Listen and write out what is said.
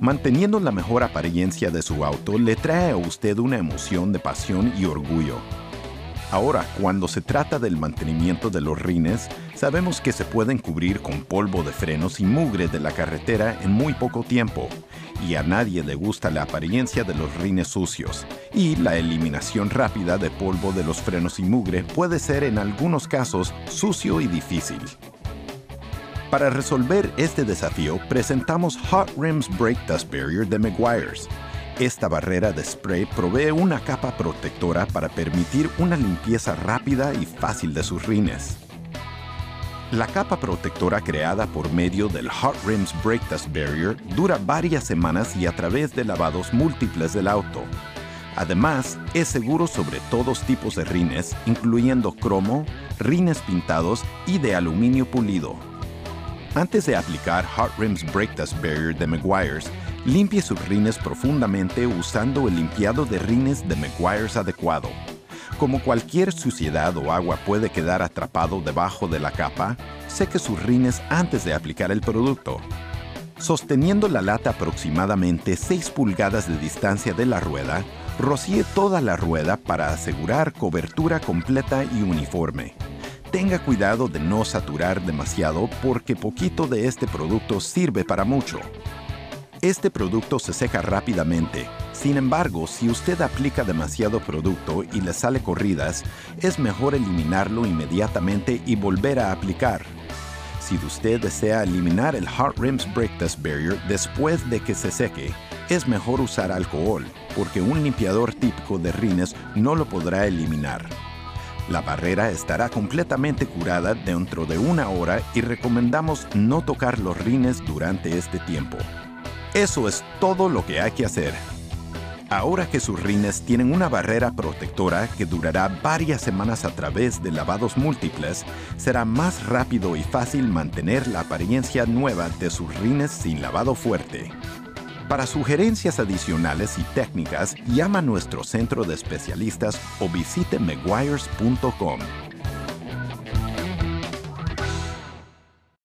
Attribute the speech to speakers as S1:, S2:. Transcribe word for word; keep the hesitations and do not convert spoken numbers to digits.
S1: Manteniendo la mejor apariencia de su auto le trae a usted una emoción de pasión y orgullo. Ahora, cuando se trata del mantenimiento de los rines, sabemos que se pueden cubrir con polvo de frenos y mugre de la carretera en muy poco tiempo, y a nadie le gusta la apariencia de los rines sucios, y la eliminación rápida de polvo de los frenos y mugre puede ser en algunos casos sucio y difícil. Para resolver este desafío, presentamos Hot Rims Brake Dust Barrier de Meguiar's. Esta barrera de spray provee una capa protectora para permitir una limpieza rápida y fácil de sus rines. La capa protectora creada por medio del Hot Rims Brake Dust Barrier dura varias semanas y a través de lavados múltiples del auto. Además, es seguro sobre todos tipos de rines, incluyendo cromo, rines pintados y de aluminio pulido. Antes de aplicar Hot Rims Brake Dust Barrier de Meguiar's, limpie sus rines profundamente usando el limpiado de rines de Meguiar's adecuado. Como cualquier suciedad o agua puede quedar atrapado debajo de la capa, seque sus rines antes de aplicar el producto. Sosteniendo la lata aproximadamente seis pulgadas de distancia de la rueda, rocíe toda la rueda para asegurar cobertura completa y uniforme. Tenga cuidado de no saturar demasiado porque poquito de este producto sirve para mucho. Este producto se seca rápidamente. Sin embargo, si usted aplica demasiado producto y le sale corridas, es mejor eliminarlo inmediatamente y volver a aplicar. Si usted desea eliminar el Hot Rims Brake Dust Barrier después de que se seque, es mejor usar alcohol, porque un limpiador típico de rines no lo podrá eliminar. La barrera estará completamente curada dentro de una hora y recomendamos no tocar los rines durante este tiempo. Eso es todo lo que hay que hacer. Ahora que sus rines tienen una barrera protectora que durará varias semanas a través de lavados múltiples, será más rápido y fácil mantener la apariencia nueva de sus rines sin lavado fuerte. Para sugerencias adicionales y técnicas, llama a nuestro centro de especialistas o visite meguiars punto com.